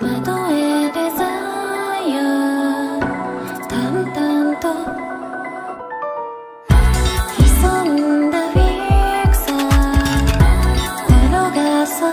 窓へデザイア淡々と潜んだフィクサー転がす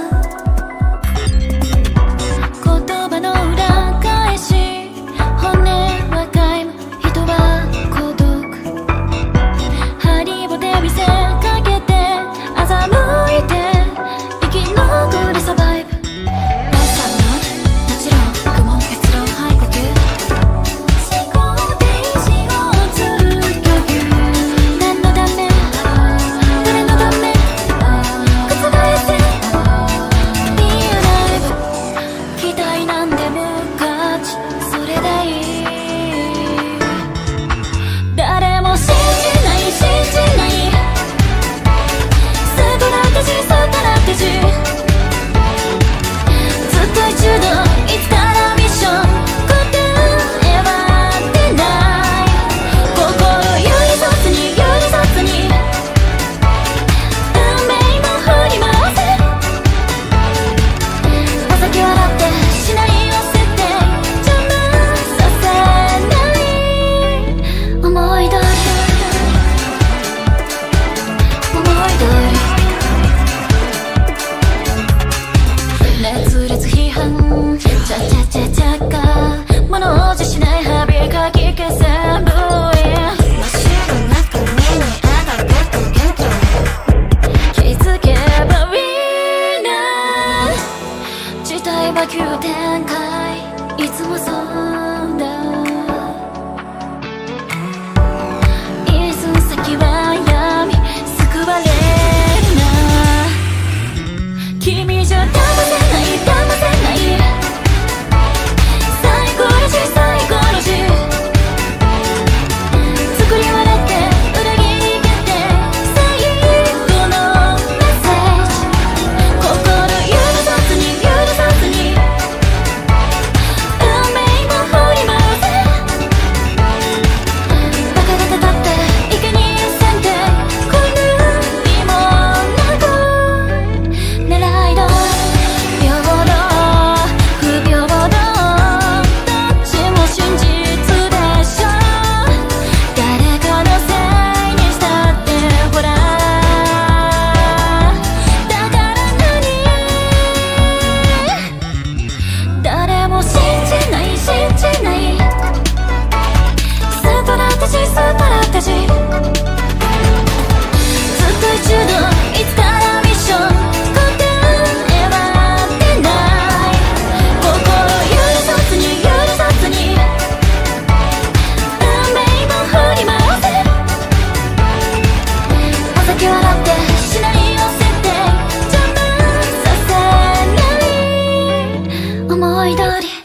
言葉の裏返し本音は皆無人は孤独ハリボテ見せかけて欺いて生き残りサバイブ朝のもちろん雲結論肺呼吸思考停止をする余裕何のため誰のため覆せリアライブ期待なんでも勝ちそれでいい誰も信じない信じないストラテジーストラテジーずっと一度いつからミッション答えは出ない心寄り添つに寄り添つに運命も振り回せお酒笑ってしないを捨てて邪魔させない思い通り思い通り熱烈批判チャチャチャチャか物おじしない歯磨き消せ全部真っ白な髪にあがると元気気づけばウィーナー事態は急展開いつもそうだ一寸先は闇救われるな君じゃ騙せない騙せないサイコロジーサイコロジー作り笑って裏切り蹴って最後のメッセージ心許さずに許さずに運命も振り回せバカがたたって池に線でこぬりもなく狙いど平等不平等どっちも真実でしょ誰かのせいにしたってほらだから何誰も信じない信じないストラテジーストラテジーずっと一度いつからミッション答えは出ない心許さずに許さずに運命も振り回せお酒笑ってしないを捨てて邪魔させない思い通り